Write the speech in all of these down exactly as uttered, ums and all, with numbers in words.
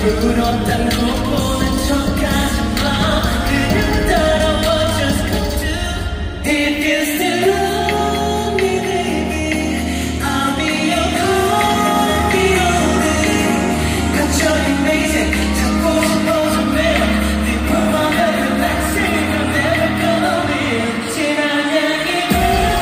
부럽다는 못 보는 척하지마. 그냥 따라와 just come to. If you still love me baby I'll be your coffee only. 갇혀있는 이제 찾고 싶어져 매일 네 품만 relaxing I'm never gonna leave. 지난 얘기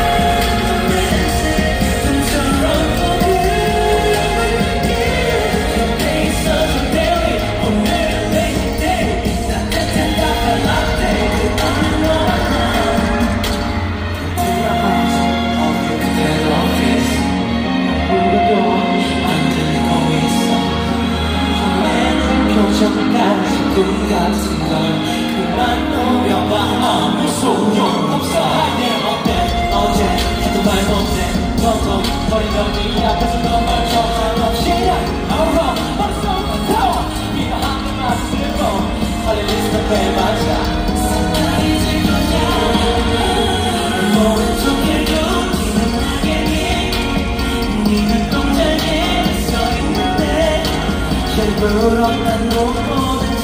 꿈 같은 걸 그만 노려봐. 아무 소용없어. 내 맘대 어제 해도 말 못해. 너도 버리던 네 앞에서 너말 정상없이 알아. 벌써 무서워 네가 한 개만 쓰고 빨리 리스트에 맞아. 잊을 거냐 오른쪽에 걷기는 나에게 네 눈동자에 서 있는데 일부러 난 못 보는